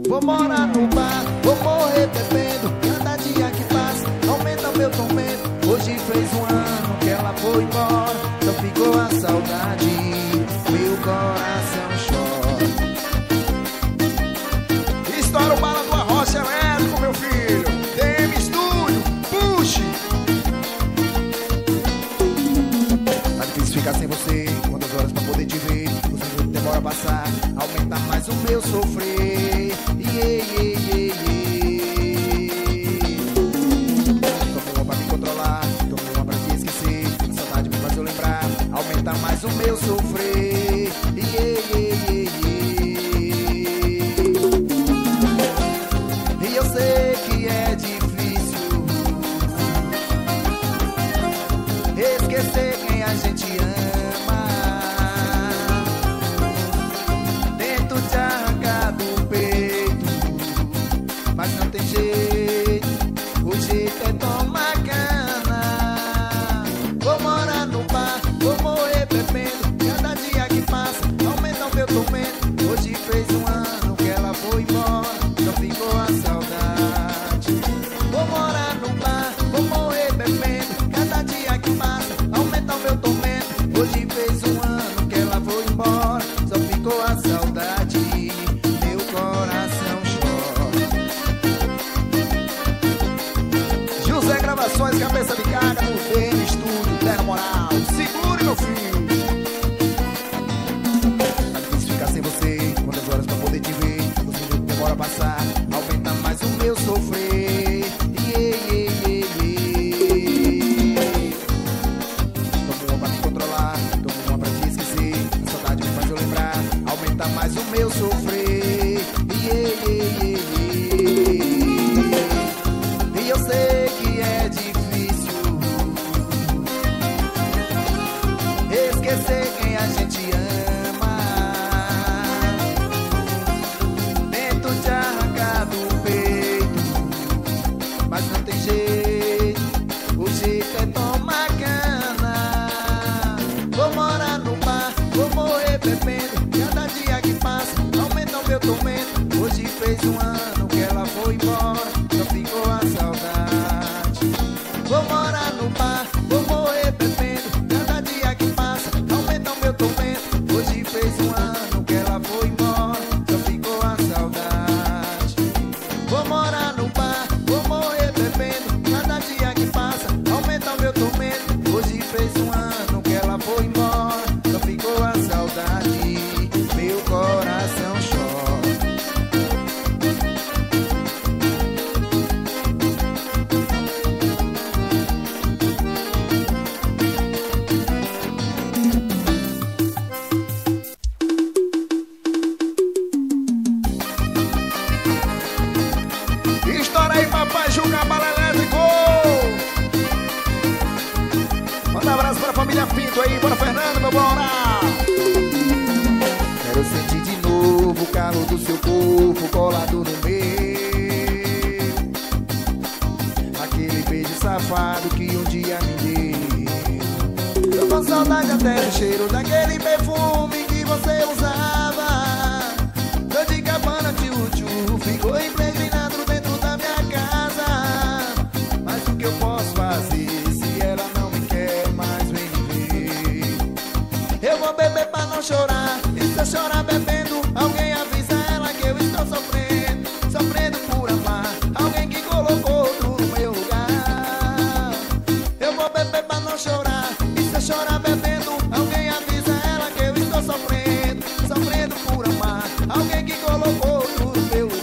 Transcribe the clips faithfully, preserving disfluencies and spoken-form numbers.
Vou morar no bar, vou morrer bebendo. Cada dia que passa aumenta meu tormento. Hoje fez um ano que ela foi embora, só ficou a saudade, meu coração chora. Estoura o bala do Arrocha Elétrico, meu filho. D M Studio, puxe. Tá difícil ficar sem você, quantas horas pra poder te ver. Os minutos demora a passar, aumenta mais o meu sofrer. Yeah, yeah, yeah, yeah. Tomei uma pra me controlar, tomei uma pra te esquecer. A saudade me faz eu lembrar, aumenta mais o meu sofrer. Yeah, yeah, yeah, yeah. E eu sei que é difícil esquecer quem a gente ama. Tento te arrancar do peito, mas não tem jeito, o jeito é tomar cana. Vou morar no bar, vou morrer bebendo. Cada dia que passa aumenta o meu tormento. Hoje fez um ano que ela foi embora, só ficou a saudade. Vou morar no bar, vou morrer bebendo. Cada dia que passa aumenta o meu tormento. Hoje fez um ano que ela foi embora, só ficou a saudade, meu coração chora. José Gravações, cabeça de carga no D M Studio, terra moral. Segure, meu filho. Tá difícil ficar sem você, quantas horas pra poder te ver. Os minutos demora a passar, aumenta mais o meu sofrer. Yeah, yeah, yeah, yeah. Tomei uma pra me controlar, tomei uma pra te esquecer. A saudade me faz eu lembrar, aumenta mais o meu sofrer. Yeah, yeah, yeah, yeah. E eu sei que é difícil esquecer quem a gente ama. Tento te arrancar do peito, mas não tem jeito, o jeito é tomar cana. Vou morar no bar, vou morrer bebendo. Cada dia que passa aumenta o meu tormento. Hoje fez um ano que ela foi embora, só ficou a saudade. Vou morar no bar, vou morrer bebendo. Cada dia que passa aumenta o meu tormento. Hoje fez um ano que ela foi embora, só ficou a saudade. Vou morar no bar, vou morrer bebendo. Cada dia que passa aumenta o meu tormento. Hoje fez um ano que ela foi embora, só ficou a saudade, meu coração chora. Estoura aí, papai Juca, bala elétrico. Manda um abraço pra família Pinto aí, bora Fernando, meu bora. Quero sentir de novo o calor do seu corpo colado no meu, aquele beijo safado que um dia me deu. Tô com saudade até do cheiro daquele perfume que você usava. Tô de cabana, tchu-tchu, ficou impregnado dentro da minha casa. Mas o que eu posso fazer se ela não me quer mais vem me ver? Eu vou beber pra não chorar, e se eu chorar bebendo, alguém avisa ela que eu estou sofrendo, sofrendo por amar alguém que colocou outro no meu lugar. Eu vou beber pra não chorar, e se eu chorar bebendo, alguém avisa ela que eu estou sofrendo, sofrendo por amar alguém que colocou outro no meu lugar.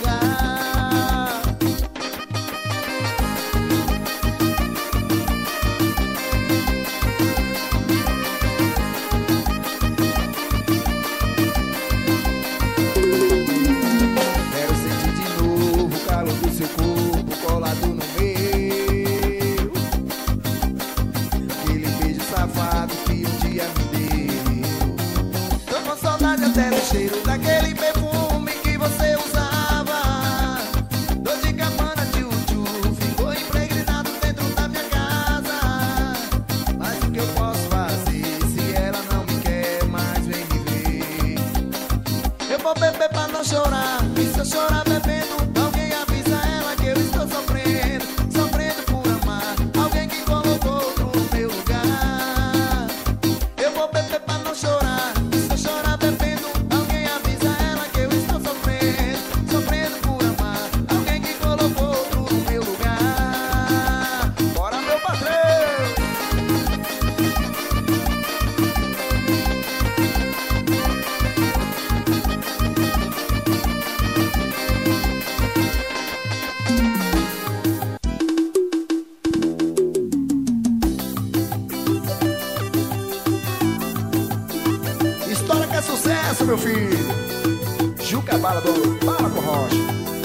Quero sentir de novo o calor do seu corpo colado no meu, aquele beijo safado que um dia me deu. Tô com saudade até do cheiro daquele perfume pra não chorar. E se eu chorar bebendo, alguém avisa ela que eu estou sofrendo, sofrendo por amar alguém que colocou outro no meu lugar. Eu vou beber pra não chorar. E se eu chorar bebendo, alguém avisa ela que eu estou sofrendo, sofrendo por amar alguém que colocou outro no meu lugar. Bora, meu patrão! História que é sucesso, meu filho. Juca Bala do Bala com Rocha.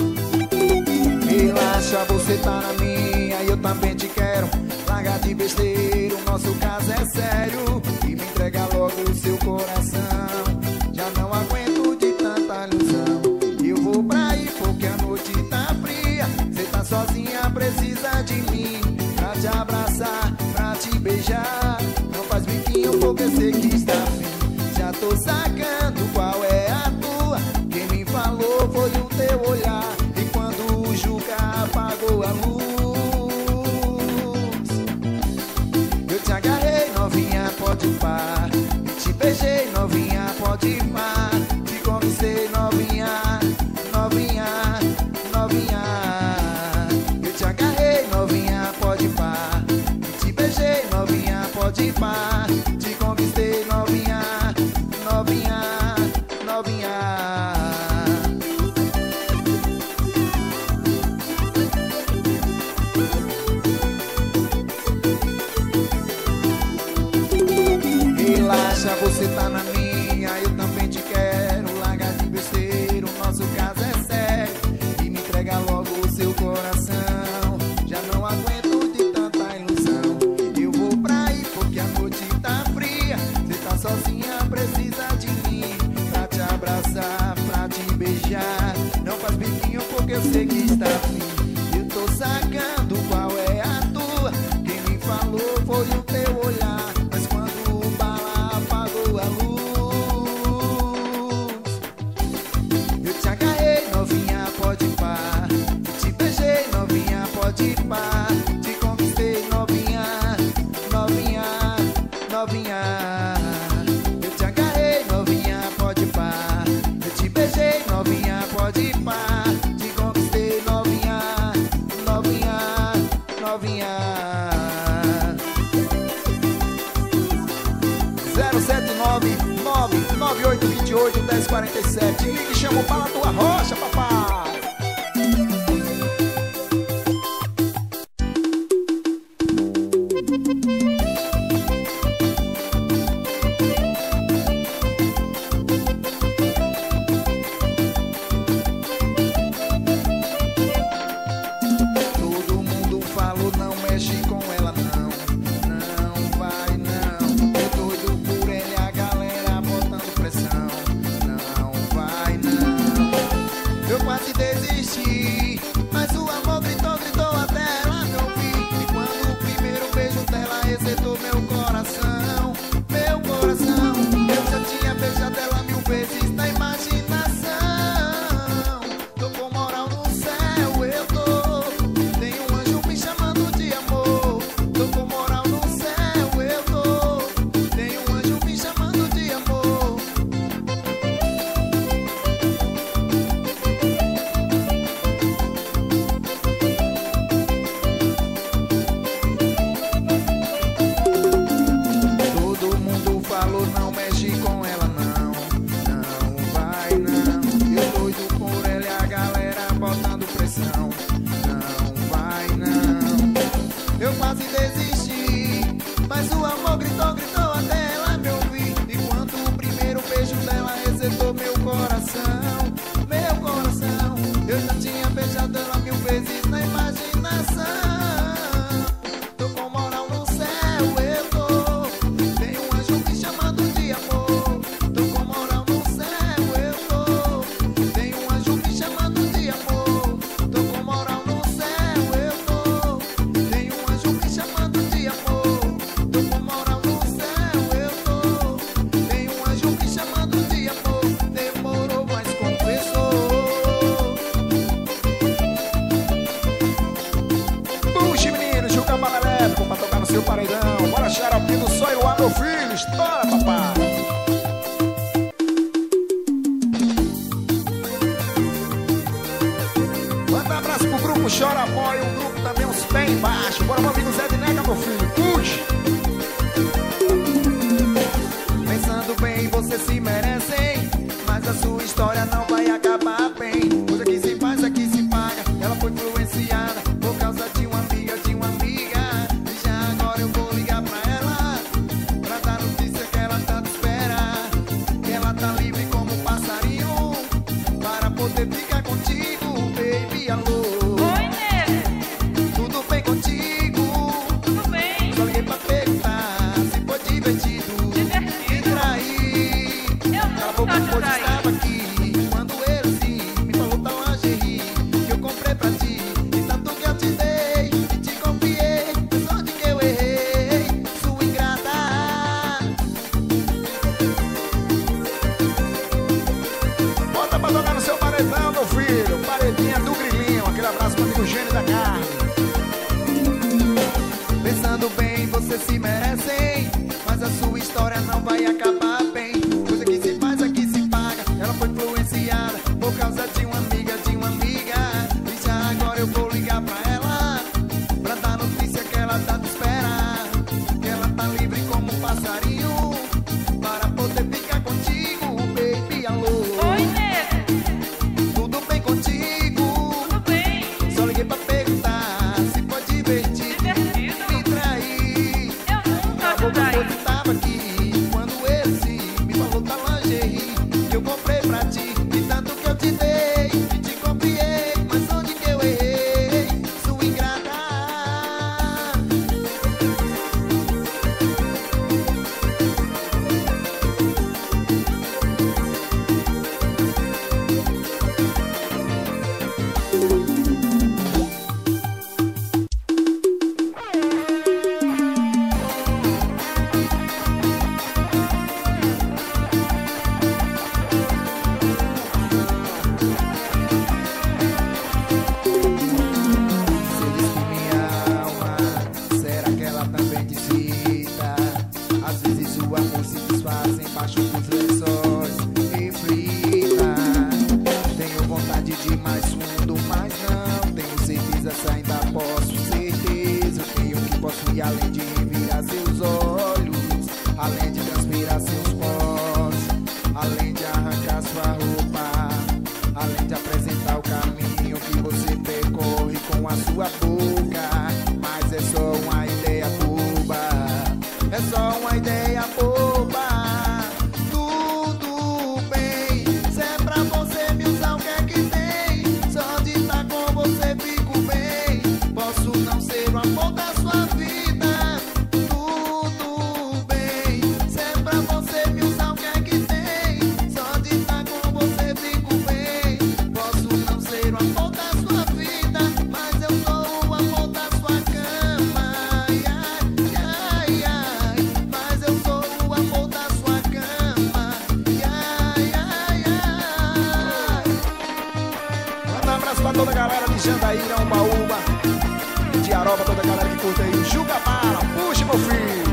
Relaxa, você tá na minha e eu também te quero. Larga de besteira, o nosso caso é sério. E me entrega logo o seu coração. Já não aguento de tanta ilusão. Eu vou pra aí porque a noite tá fria. Você tá sozinha, precisa de mim pra te abraçar, pra te beijar. Não faz biquinho porque sei que está afim. Já tô sacando qual é a tua. Quem me falou foi o teu olhar. E quando o Juca apagou a luz, eu te agarrei, novinha, pode ir pá. E te beijei, novinha, pode ir pá. Te conquistei, novinha, novinha, novinha. Eu te agarrei, novinha, pode ir pá. E te beijei, novinha, pode ir pá. Te conquistei, novinha, novinha, novinha. Relaxa, você tá na minha, eu também te quero. Larga de besteira, o nosso caso é sério. E me entrega logo o seu coração. Já não aguento de tanta ilusão. Eu vou pra aí porque a noite tá fria. Você tá sozinha, precisa de mim pra te abraçar, pra te beijar. Não faz biquinho porque eu sei que está afim. Eu tô sacando qual é a tua. Quem me falou foi o teu olhar. Mas quando o bala apagou a luz, eu te agarrei, novinha, pode ir pá. Eu te beijei, novinha, pode ir pá. Te conquistei, novinha, novinha, novinha. Eu te agarrei, novinha, pode ir pá. Eu te beijei, novinha, pode ir pá. Te conquistei, novinha, novinha, novinha. zero sete nove nove nove oito dois oito um zero quatro sete. Ligue e chama o Bala do Arrocha, papai. Todo mundo falou, não mexe com ela não. Não vai não. Eu doido por ele, a galera botando pressão. Não vai não. Eu quase seu paredão. Bora, xaropinho do sonho, lá, meu filho. Estoura, papai. Manda um abraço pro grupo Chora Boy, um grupo também uns pés embaixo. Bora, meu amigo Zé de Nega, meu filho. Puxa. Pensando bem, você se merece, hein? Mas a sua história não vai acabar bem. Coisa que se faz, aqui se paga. Ela foi influenciada por causa de uma amiga, de uma amiga. E já agora eu vou ligar pra ela, pra dar notícia que ela tanto espera. Que ela tá livre como um passarinho, para poder ficar contigo, baby, alô. Oi, nego. Tudo bem contigo? Tudo bem. Só liguei pra perguntar se foi divertido. Divertido. Me trair. Eu Cala a boca, nunca te pois traí. estava aqui quando ele sim me falou da lingerie que eu comprei pra ti. E tanto que eu te dei e te confiei, foi sorte que eu errei, sua ingrata. Bota pra tocar no seu paredão, meu filho. Paredinha do Grilinho. Aquele abraço pro amigo Gênio da Carne. Pensando bem, você se merece, hein? Mas a sua história não vai acabar bem. Coisa que se faz, aqui se paga. Ela foi influenciada por causa de uma amiga, de uma amiga. E já agora eu vou ligar pra ela, pra dar notícia que ela tanto espera. Que ela tá livre como um passarinho, para poder ficar contigo, baby, alô. Oi, nego. Tudo bem contigo? Tudo bem. Só liguei pra perguntar se foi divertido. Divertido. Me trair. Eu nunca te Eu traí. tava aqui quando ele sim me falou da lingerie que eu comprei pra ti. E tanto que eu te dei e te confiei, mas onde que eu errei, sua ingrata. Se diz que minha alma, será que ela também te cita? Às vezes o amor se desfaz embaixo dos lençóis, reflita. Tenho vontade de mais fundo, mas não tenho certeza se ainda posso. Certeza, eu tenho que posso ir além de virar seus olhos, além de transpirar seus poros, além de arrancar sua roupa, além de apresentar o caminho que você percorre com a sua boca. Mas é só uma ideia boba, é só uma ideia boba. Tudo bem, se é pra você me usar, o que é que tem? Só de estar com você fico bem. Posso não ser o amor da sua vida. Tudo bem, se é pra você me usar, o que é que tem? Só de estar com você fico bem. Posso não ser o amor da sua vida, mas eu sou o amor da sua cama. Ai, ai, ai, mas eu sou o amor da sua cama. Ai, ai, ai. Manda um abraço pra toda a galera de Jandaíra, Umbaúba, de Aroba, toda a galera que curte aí. Jugabara, puxa, meu filho.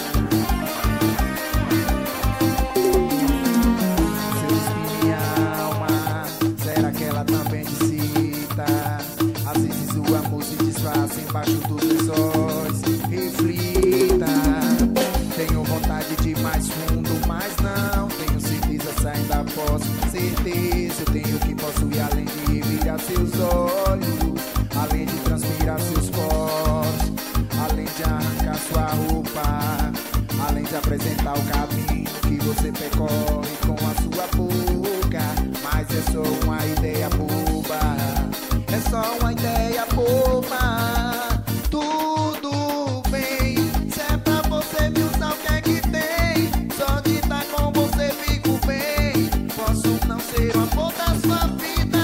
Se eu diz minha alma, será que ela também te cita? Às vezes o amor se desfaz embaixo dos lençóis, reflita. Tenho vontade de mais fundo, mas não tenho certeza se ainda posso. Certeza, eu tenho que posso ir além de virar seus olhos, além de transpirar seus poros, além de arrancar sua roupa, além de apresentar o caminho que você percorre com a sua boca. Mas é só uma ideia boba, é só uma ideia boba. Tudo bem, se é pra você me usar, o que é que tem? Só de estar com você fico bem. Posso não ser o amor da sua vida.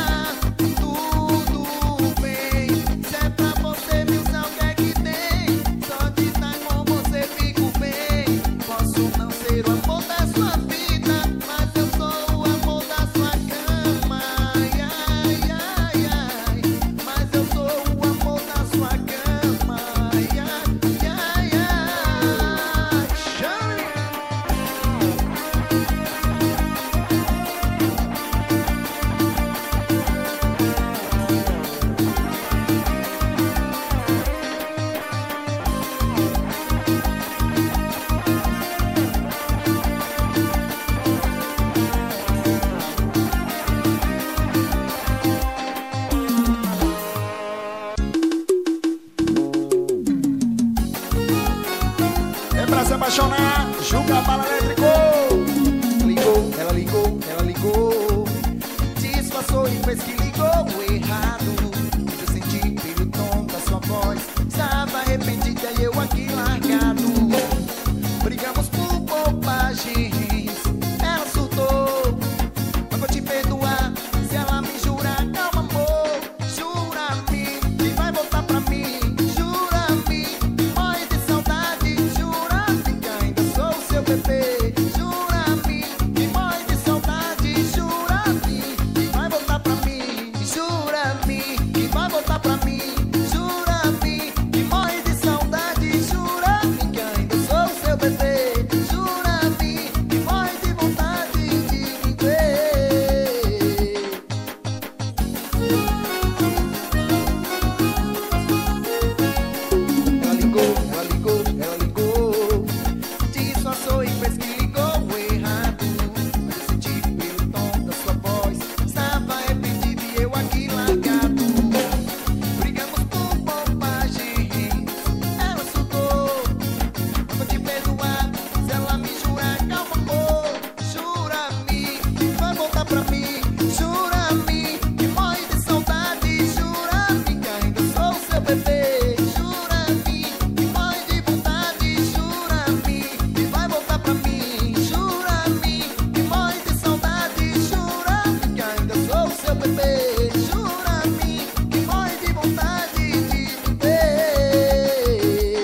Tudo bem, se é pra você me usar, o que é que tem? Só de estar com você fico bem. Posso não ser o amor da sua vida, mas eu sou o amor da sua cama. Disfarçou e fez que ligou errado. Eu senti pelo tom da sua voz. Estava arrependida e eu aqui largado. Brigamos por bobagens. Ela surtou. Mas vou te perdoar se ela me jurar. Calma, amor. Jura-me que vai voltar pra mim. Jura-me que morre de saudade. Jura-me que ainda sou seu bebê. Jura-me que morre de saudade. Jura-me que vai voltar pra mim. Jura-me que vai voltar pra mim. Jura-me que morre de saudade. Jura-me que ainda sou seu bebê. Jura-me que morre de vontade de me ver. Ela ligou, ela ligou, ela ligou. Disfarçou e fez que ligou errado. Mas eu senti pelo tom da sua voz. Estava arrependido e eu aqui largado. Brigamos por bobagens. Ela surtou. Mas vou te perdoar se ela me jurar. Calma, amor. Jura-me que vai voltar pra mim. Jura-me que morre de saudade. Jura-me que ainda sou seu bebê. Jura-me que morre de vontade. Jura-me que vai voltar pra mim. Jura-me que morre de saudade. Jura-me que ainda sou seu bebê. Jura-me que morre de vontade de me ver.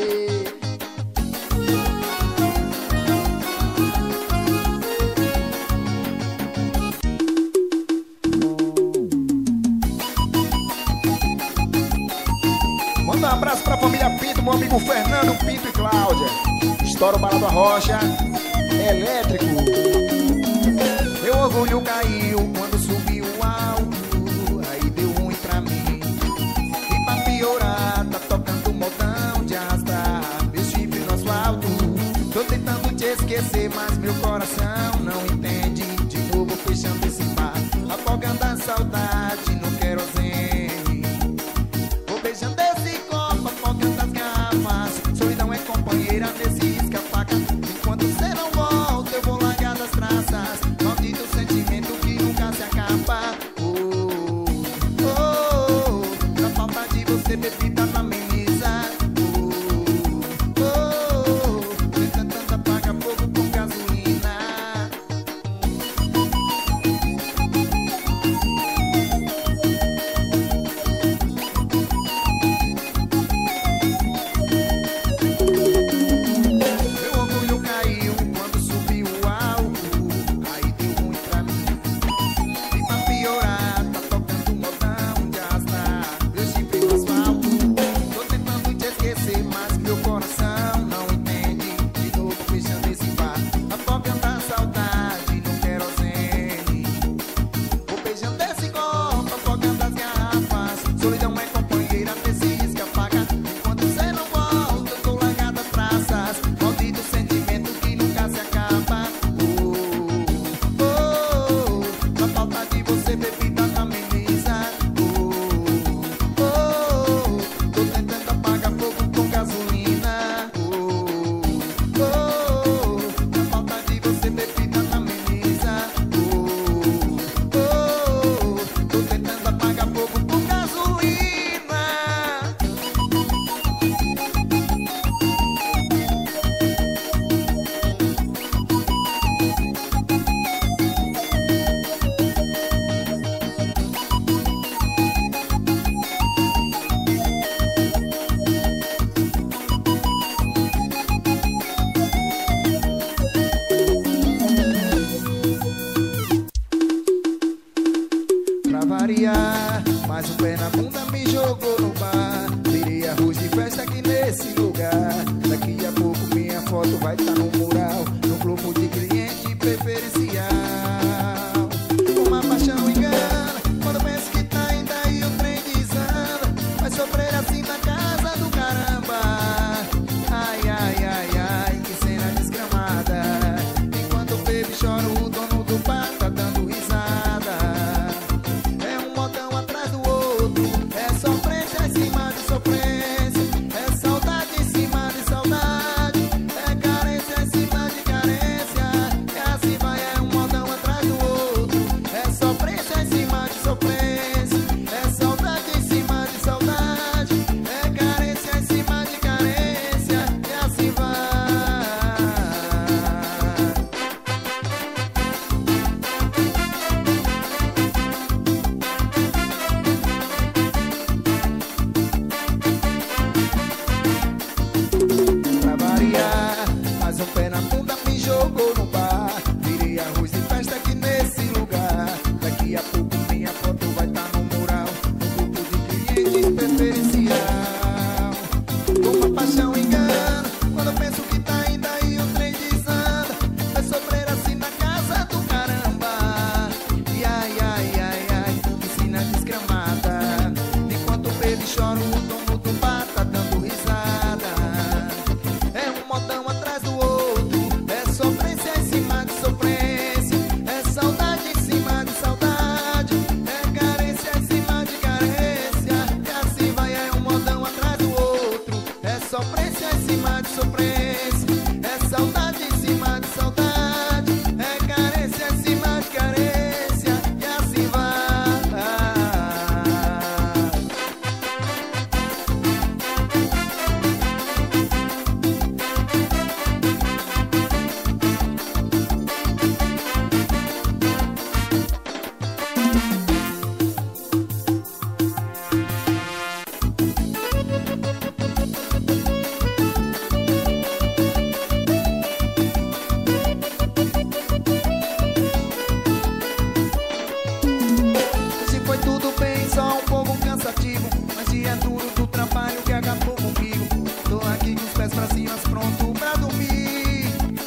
Manda um abraço pra família Pinto, meu amigo Fernando, Pinto e Cláudia. Estoura o Bala da Rocha, elétrico. Meu orgulho caiu quando subiu o alto. Aí deu ruim pra mim. E pra piorar, tá tocando modão de arrastar meu chifre no asfalto. Tô tentando te esquecer, mas meu coração não entende. De novo fechando esse bar, afogando a saudade no querosene. Vou beijando esse copo, afogando as garrafas. Solidão é companheira desse risca-faca. Enquanto você não volta, eu vou largar das traças. Maldito sentimento que nunca se acaba. Oh, oh, oh. Na falta de você, bebida na ameniza. Oh, oh, oh. Tentando apagar fogo com gasolina. Meu orgulho caiu quando subiu o alto. Aí deu ruim pra mim. E pra piorar, tá tocando modão de arrastar meu chifre no asfalto. Tô tentando te esquecer, mas meu coração não entende. De novo fechando esse bar, afogando a saudade no querosene. Vou beijando esse copo, afogando as garrafas. Solidão é companheira desse risca-faca. Enquanto você não volta, eu tô largado as praças. Maldito sentimento que nunca se acaba. Oh, oh, oh. Na falta de você, bebida na ameniza. Oh, oh, tô tentando apagar fogo com gasolina. Oh, oh, na falta de você, bebida na ameniza. Oh, oh, tô tentando apagar fogo com gasolina. Pra variar, mais um pé na bunda me jogou no bar. Virei arroz de festa aqui nesse lugar. Daqui a pouco minha foto vai estar no mural, no grupo de cliente preferencial. Uma paixão engana, quando penso que tá indo aí o trem desanda. Vai sofrer assim na casa do caramba. Ai, ai, ai, ai, que cena desgramada. Enquanto o baby chora, o dono do bar tá dando risada. É um modão atrás do outro, é sofrência em cima de sofrência, é saudade em cima de saudade, é carência em cima tudo bem, só um pouco cansativo, mas dia duro do trabalho que acabou comigo. Tô aqui com os pés pra cima, pronto pra dormir.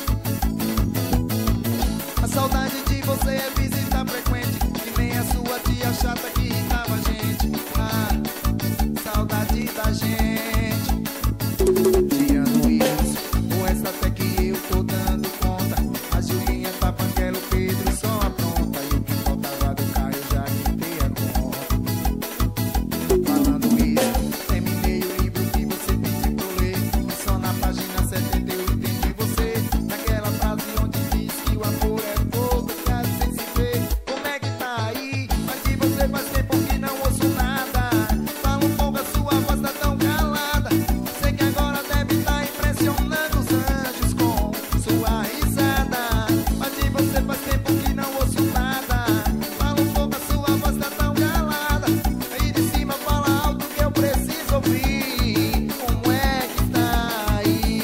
A saudade de você é visita frequente, que nem a sua tia chata que irritava a gente. Ah, saudade da gente. Tirando isso, o resto até que eu tô dando conta. A Julinha tá panquela, o Pedro só apronta, e o que faltava do carro eu já quitei a conta. Falando isso, terminei o livro que você pediu pra eu ler, e só na página setenta eu entendi você. Naquela frase onde diz que o amor é fogo, quase sem se ver. Como é que tá aí? Mas de você faz tempo que não ouço nada. Fala um pouco, a sua voz tá tão calada. Sei que agora deve estar impressionando os anjos com sua risada. Mas de você faz tempo que não ouço nada. Fala um pouco, a sua voz tá tão calada. Aí de cima fala alto que eu preciso ouvir. Como é que tá aí?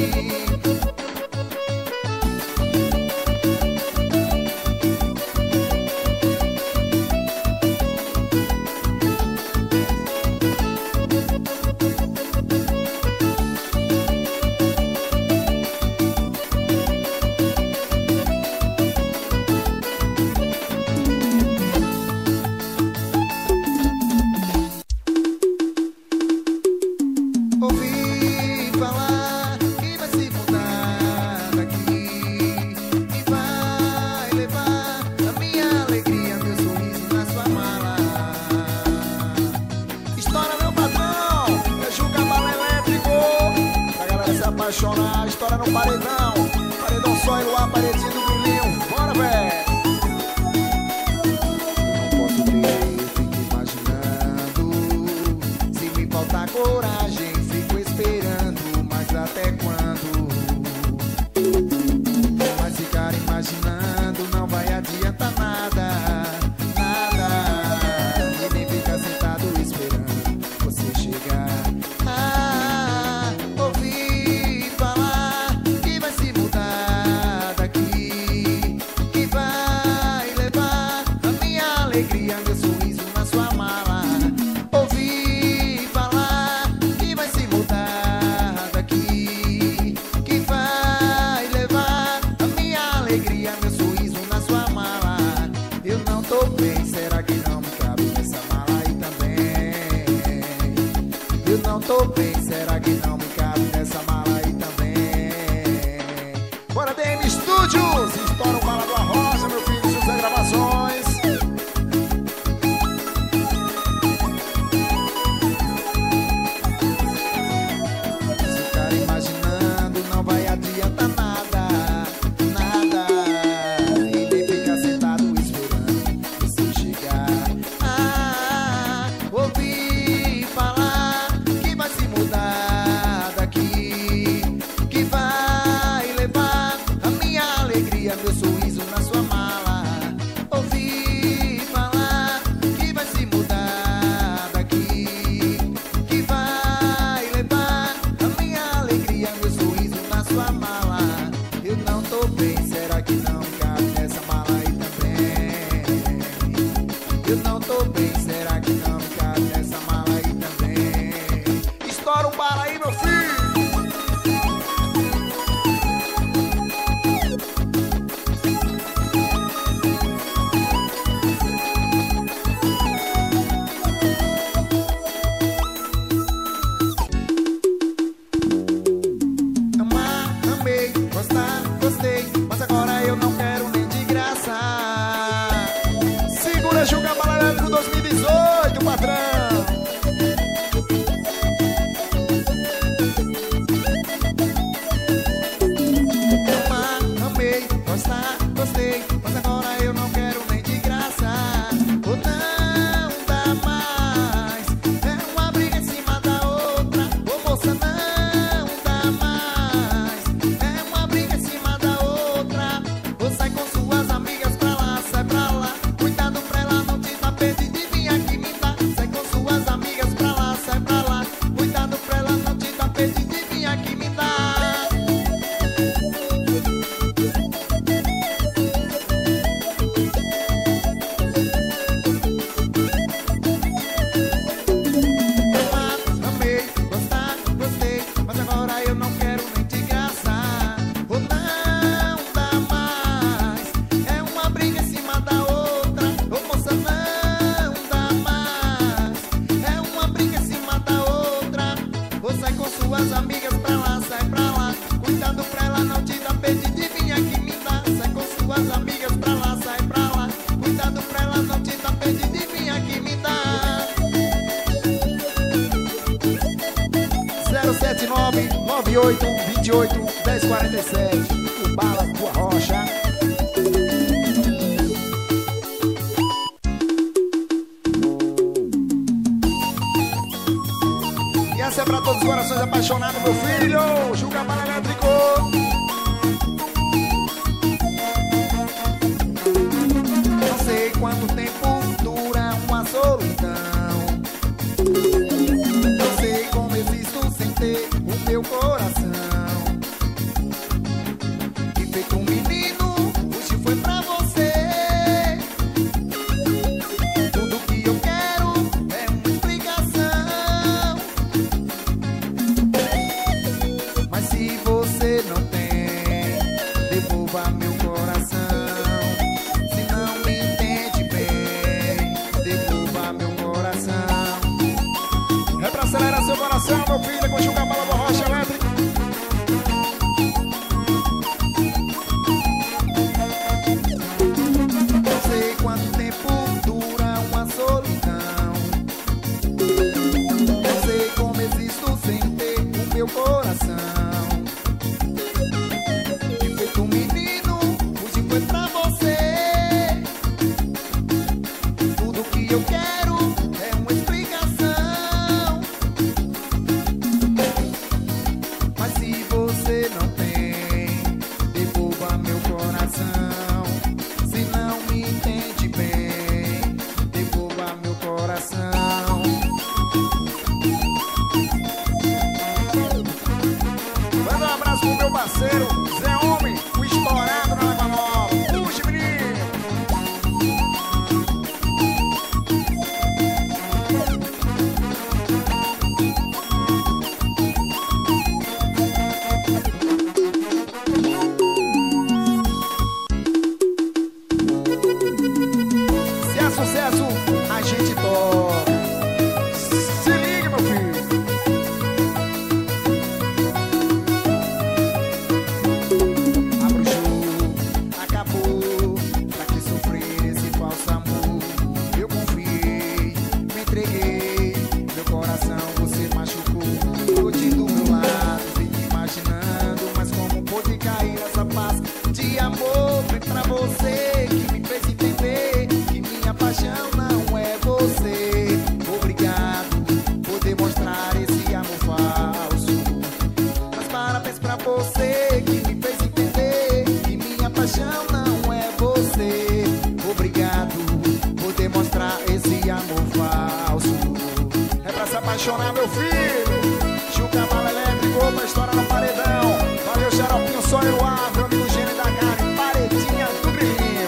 Ouvi falar que vai se mudar daqui e vai levar a minha alegria, meu sorriso na sua mala. Estoura, meu patrão, é Juca Bala Elétrico. Pra galera se apaixonar, estoura no paredão. Paredão só e luar, paredinho do brilhinho. Bora, véi. Não posso ver, eu fico imaginando. Se me faltar coragem, fico esperando. Mas até quando? Mas ficar imaginando não vai adiantar nada, nada. E nem ficar sentado esperando você chegar. Ah, ouvi falar que vai se mudar daqui, que vai levar a minha alegria, meu sorriso na sua mala. Ouvi falar que vai se mudar daqui, que vai levar a minha alegria, meu sorriso na sua mala. Eu não tô bem, será que não me cabe nessa mala aí também? Eu não tô bem, será que não me cabe nessa mala aí também? Bora, D M Studios. Estoura o Bala do Arrocha, meu filho, José Gravações. Ficar imaginando não vai adiantar nada, nada. E nem ficar sentado esperando você chegar. Ah, ouvi falar que vai se mudar daqui, que vai levar a minha alegria, meu sorriso na sua mala. Ouvi falar que vai se mudar daqui, que vai levar a minha alegria, meu sorriso na sua mala. Eu não tô bem, será que não me cabe nessa mala aí também? Eu não tô bem, será que não me cabe nessa mala aí também? Estoura o Bala aí, meu filho. Amar, amei, gostar, gostei, mas agora eu não quero nem de graça. Segura Juca Bala Elétrico dois mil e dezoito. nove oito dois oito um zero quatro sete. O Bala Boa Rocha. E essa é pra todos os corações apaixonados, meu filho. Juga Bala Elétrico. Não sei quanto tempo dura uma solidão. Não sei como existo sem ter o meu coração. E feito um menino, hoje foi pra você. Tudo que eu quero é uma explicação. Mas se você não tem, devolva meu coração. Se não me entende bem, devolva meu coração. É pra acelerar seu coração, meu filho, com Juga Bala Boa Rocha Elétrico. Não sei quanto tempo dura uma solidão. Não sei como existo sem ter o meu coração. E feito um menino, hoje foi pra você. Tudo que eu quero é uma explicação. Mas se você não tem, devolva meu coração. Se não me entende bem, devolva meu coração. Manda um abraço pro meu parceiro, Zé Homem, o estourado na Leva Nova. Puxa, menino! Se é sucesso, a gente toca. Se liga, meu filho. Abra o jogo, acabou. Pra que sofrer esse falso amor? Eu confiei, me entreguei. Meu coração você machucou. Hoje do meu lado, fico imaginando. Mas como pôde cair essa paz de amor? Vem pra você que me fez entender que minha paixão não é você. Obrigado por demonstrar esse amor falso. Mas parabéns pra você que me fez entender que minha paixão não é você. Obrigado por demonstrar esse amor falso. É pra se apaixonar, meu filho. Juga Bala Elétrico, outra história no paredão. Valeu, Xaropinho, só eu abro, amigo gênio da carne, paredinha do brilhinho.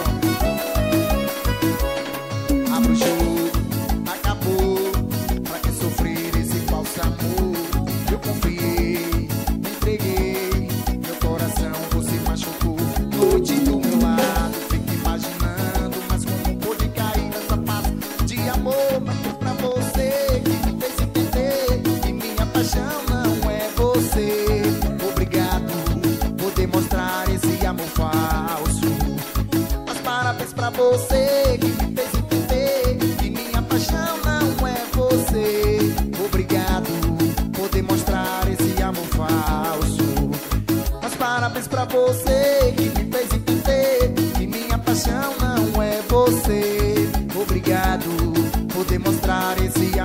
Abra o jogo, acabou. Pra que sofrer esse falso amor? Eu confiei, me entreguei. Meu coração você machucou. Noite do meu lado, fico imaginando. Mas como pôde cair essa paz de amor? Mas pra você que me fez entender que minha paixão não é você. Obrigado por demonstrar esse amor falso. Mas parabéns pra você que me fez entender que minha paixão não é você. Obrigado por demonstrar esse amor falso. Mas parabéns pra você que me fez entender que minha paixão não é você. Obrigado por demonstrar esse